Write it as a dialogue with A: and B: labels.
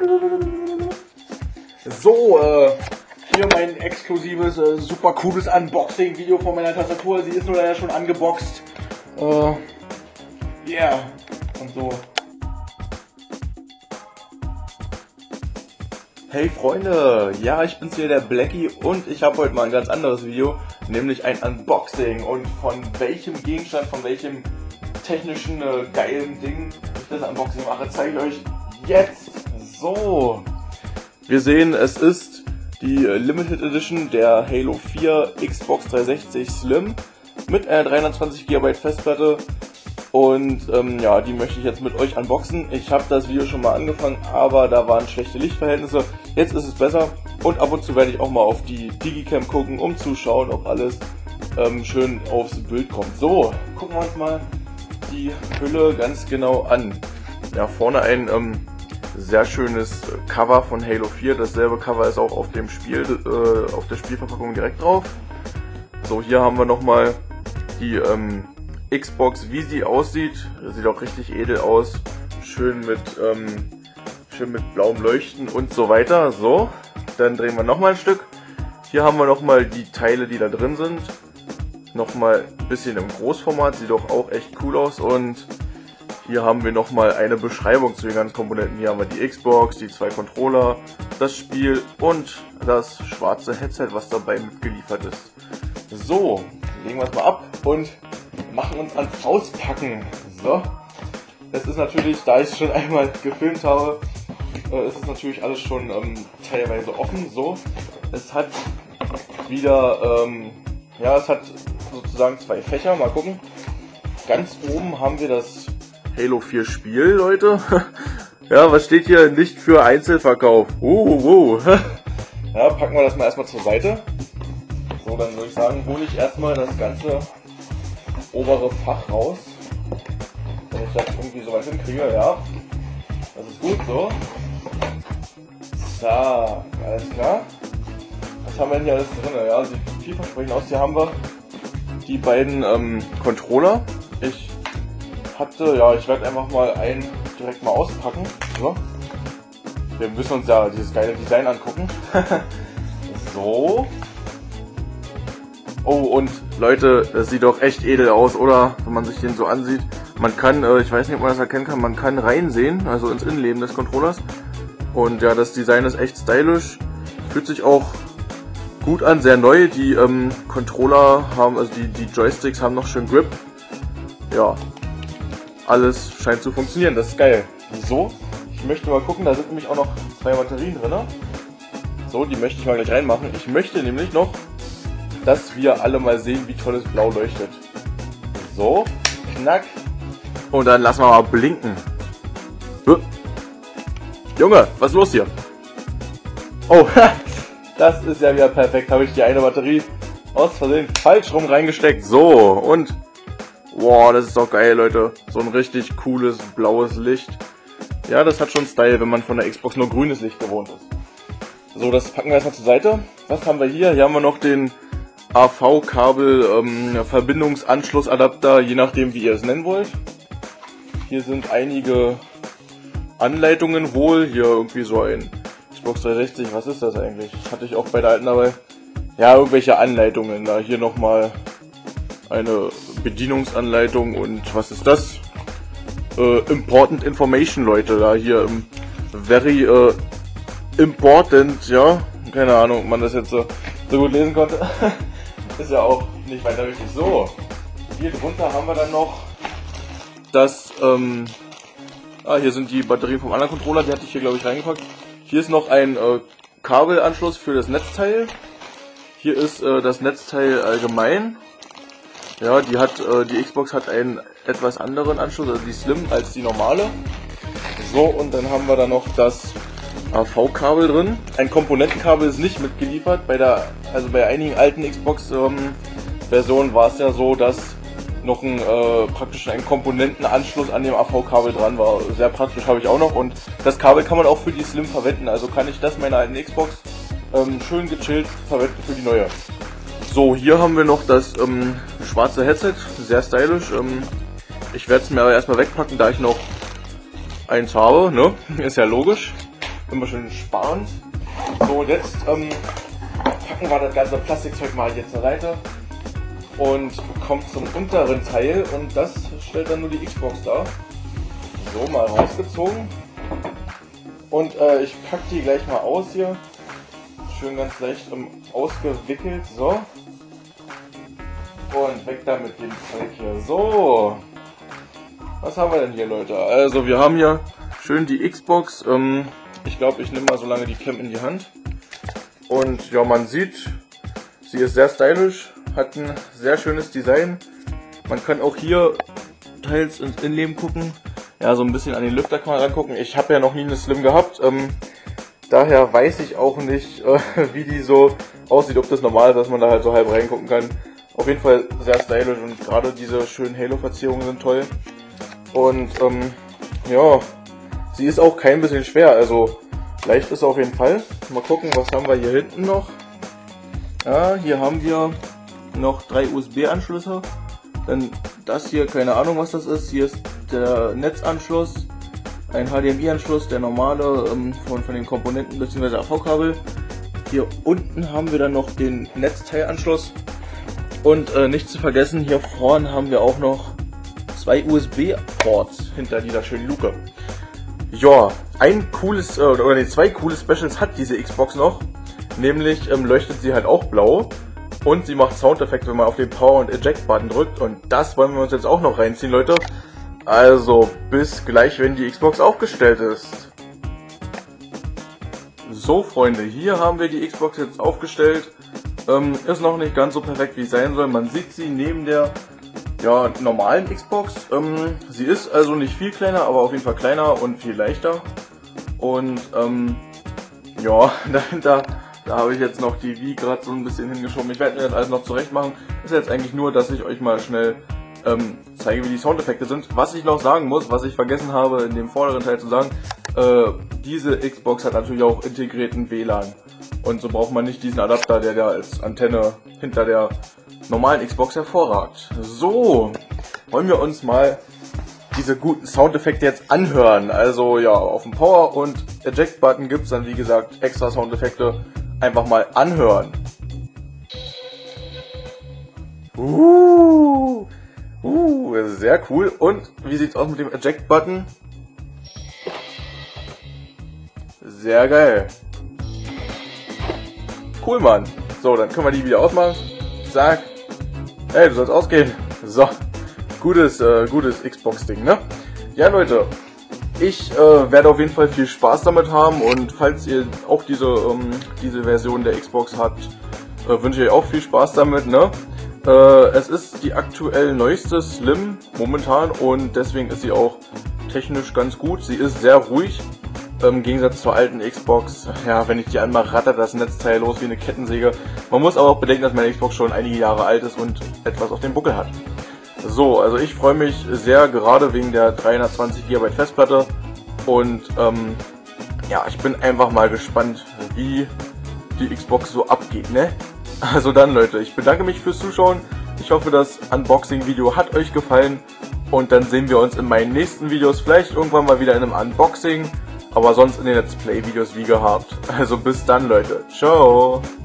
A: So, hier mein exklusives, super cooles Unboxing-Video von meiner Tastatur. Sie ist nur leider schon angeboxt. Yeah. Und so. Hey Freunde, ja, ich bin's hier, der Blackie, und ich habe heute mal ein ganz anderes Video, nämlich ein Unboxing. Und von welchem Gegenstand, von welchem technischen, geilen Ding ich das Unboxing mache, zeige ich euch jetzt. So, wir sehen, es ist die Limited Edition der Halo 4 Xbox 360 Slim mit einer 320 GB Festplatte. Und ja, die möchte ich jetzt mit euch unboxen. Ich habe das Video schon mal angefangen, aber da waren schlechte Lichtverhältnisse. Jetzt ist es besser, und ab und zu werde ich auch mal auf die Digicam gucken, um zu schauen, ob alles schön aufs Bild kommt. So, gucken wir uns mal die Hülle ganz genau an. Ja, vorne ein sehr schönes Cover von Halo 4. Dasselbe Cover ist auch auf dem Spiel, auf der Spielverpackung direkt drauf. So, hier haben wir nochmal die Xbox, wie sie aussieht. Sieht auch richtig edel aus. Schön mit blauem Leuchten und so weiter. So, dann drehen wir nochmal ein Stück. Hier haben wir nochmal die Teile, die da drin sind. Nochmal ein bisschen im Großformat. Sieht doch auch echt cool aus. Und hier haben wir nochmal eine Beschreibung zu den ganzen Komponenten. Hier haben wir die Xbox, die zwei Controller, das Spiel und das schwarze Headset, was dabei mitgeliefert ist. So, legen wir es mal ab und machen uns ans Auspacken. So, es ist natürlich, da ich es schon einmal gefilmt habe, ist es natürlich alles schon teilweise offen. So, es hat wieder, ja, es hat sozusagen zwei Fächer. Mal gucken. Ganz oben haben wir das Halo 4 Spiel, Leute. Ja, was steht hier? Nicht für Einzelverkauf. Ja, packen wir das mal erstmal zur Seite. So, dann würde ich sagen, hole ich erstmal das ganze obere Fach raus. Wenn ich das irgendwie so weit hinkriege, ja. Das ist gut, so. So, alles klar. Was haben wir denn hier alles drin? Ja, sieht vielversprechend aus. Hier haben wir die beiden Controller. Ich werde einfach mal einen direkt mal auspacken. So. Wir müssen uns ja dieses geile Design angucken. So. Oh, und Leute, das sieht doch echt edel aus, oder? Wenn man sich den so ansieht. Man kann, ich weiß nicht, ob man das erkennen kann, man kann reinsehen, also ins Innenleben des Controllers. Und ja, das Design ist echt stylisch. Fühlt sich auch gut an, sehr neu. Die Controller haben, also die Joysticks haben noch schön Grip. Ja, alles scheint zu funktionieren, das ist geil. So, ich möchte mal gucken, da sind nämlich auch noch zwei Batterien drin. So, die möchte ich mal gleich reinmachen. Ich möchte nämlich noch, dass wir alle mal sehen, wie toll es blau leuchtet. So, knack. Und dann lassen wir mal blinken. Junge, was ist los hier? Oh, das ist ja wieder perfekt. Habe ich die eine Batterie aus Versehen falsch rum reingesteckt. So, und wow, das ist doch geil, Leute. So ein richtig cooles blaues Licht. Ja, das hat schon Style, wenn man von der Xbox nur grünes Licht gewohnt ist. So, das packen wir erstmal zur Seite. Was haben wir hier? Hier haben wir noch den AV-Kabel Verbindungsanschlussadapter, je nachdem wie ihr es nennen wollt. Hier sind einige Anleitungen wohl. Hier irgendwie so ein Xbox 360, was ist das eigentlich? Hatte ich auch bei der alten dabei. Ja, irgendwelche Anleitungen. Da hier nochmal eine Bedienungsanleitung, und was ist das? Important Information, Leute. Da hier very important, ja. Keine Ahnung, ob man das jetzt so gut lesen konnte. Ist ja auch nicht weiter wichtig. So, hier drunter haben wir dann noch das, hier sind die Batterien vom anderen Controller, die hatte ich hier, glaube ich, reingepackt. Hier ist noch ein Kabelanschluss für das Netzteil. Hier ist das Netzteil allgemein. Ja, die Xbox hat einen etwas anderen Anschluss, also die Slim, als die normale. So, und dann haben wir da noch das AV-Kabel drin. Ein Komponentenkabel ist nicht mitgeliefert. Bei einigen alten Xbox-Versionen war es ja so, dass noch praktisch ein Komponentenanschluss an dem AV-Kabel dran war. Sehr praktisch, habe ich auch noch. Und das Kabel kann man auch für die Slim verwenden. Also kann ich das meiner alten Xbox schön gechillt verwenden für die neue. So, hier haben wir noch das schwarze Headset. Sehr stylisch. Ich werde es mir aber erstmal wegpacken, da ich noch eins habe, ne? Ist ja logisch. immer schön sparend. So, und jetzt packen wir das ganze Plastikzeug mal hier zur Seite und kommt zum unteren Teil und das stellt dann nur die Xbox dar. So, mal rausgezogen und ich packe die gleich mal aus hier. Schön ganz leicht ausgewickelt, so. Und weg da mit dem Zeug hier. So, was haben wir denn hier, Leute? Also wir haben hier schön die Xbox. Ich glaube, ich nehme mal so lange die Cam in die Hand. Und ja, man sieht, sie ist sehr stylisch, hat ein sehr schönes Design. Man kann auch hier teils ins Innenleben gucken. Ja, so ein bisschen an den Lüfter kann man rangucken. Ich habe ja noch nie eine Slim gehabt. Daher weiß ich auch nicht, wie die so aussieht, ob das normal ist, dass man da halt so halb reingucken kann. Auf jeden Fall sehr stylisch und gerade diese schönen Halo-Verzierungen sind toll. Und ja, sie ist auch kein bisschen schwer, also leicht ist sie auf jeden Fall. Mal gucken, was haben wir hier hinten noch. Ja, hier haben wir noch 3 USB-Anschlüsse. Dann das hier, keine Ahnung was das ist. Hier ist der Netzanschluss, ein HDMI-Anschluss, der normale von den Komponenten bzw. AV-Kabel. Hier unten haben wir dann noch den Netzteilanschluss. Und nicht zu vergessen, hier vorne haben wir auch noch 2 USB-Ports hinter dieser schönen Luke. Ja, zwei coole Specials hat diese Xbox noch. Nämlich leuchtet sie halt auch blau. Und sie macht Soundeffekte, wenn man auf den Power- und Eject-Button drückt. Und das wollen wir uns jetzt auch noch reinziehen, Leute. Also, bis gleich, wenn die Xbox aufgestellt ist. So, Freunde, hier haben wir die Xbox jetzt aufgestellt. Ist noch nicht ganz so perfekt, wie es sein soll. Man sieht sie neben der normalen Xbox. Sie ist also nicht viel kleiner, aber auf jeden Fall kleiner und viel leichter. Und ja, dahinter, da habe ich jetzt noch die Wii gerade so ein bisschen hingeschoben. Ich werde mir das alles noch zurecht machen. Ist jetzt eigentlich nur, dass ich euch mal schnell zeige, wie die Soundeffekte sind. Was ich noch sagen muss, was ich vergessen habe in dem vorderen Teil zu sagen, diese Xbox hat natürlich auch integrierten WLAN. Und so braucht man nicht diesen Adapter, der da als Antenne hinter der normalen Xbox hervorragt. So, wollen wir uns mal diese guten Soundeffekte jetzt anhören. Also ja, auf dem Power- und Eject-Button gibt es dann wie gesagt extra Soundeffekte. Einfach mal anhören. Sehr cool. Und wie sieht's aus mit dem Eject-Button? Sehr geil. Cool, Mann. So, dann können wir die wieder ausmachen. Zack. Hey, du sollst ausgehen. So. Gutes Xbox-Ding, ne? Ja, Leute. Ich werde auf jeden Fall viel Spaß damit haben. Und falls ihr auch diese Version der Xbox habt, wünsche ich euch auch viel Spaß damit, ne? Es ist die aktuell neueste Slim momentan. Und deswegen ist sie auch technisch ganz gut. Sie ist sehr ruhig. Im Gegensatz zur alten Xbox, ja, wenn ich die anmache, rattert das Netzteil los wie eine Kettensäge. Man muss aber auch bedenken, dass meine Xbox schon einige Jahre alt ist und etwas auf dem Buckel hat. So, also ich freue mich sehr, gerade wegen der 320 GB Festplatte. Und ja, ich bin einfach mal gespannt, wie die Xbox so abgeht, ne? Also dann, Leute, ich bedanke mich fürs Zuschauen. Ich hoffe, das Unboxing-Video hat euch gefallen. Und dann sehen wir uns in meinen nächsten Videos, vielleicht irgendwann mal wieder in einem Unboxing. Aber sonst in den Let's Play Videos wie gehabt. Also bis dann, Leute. Ciao.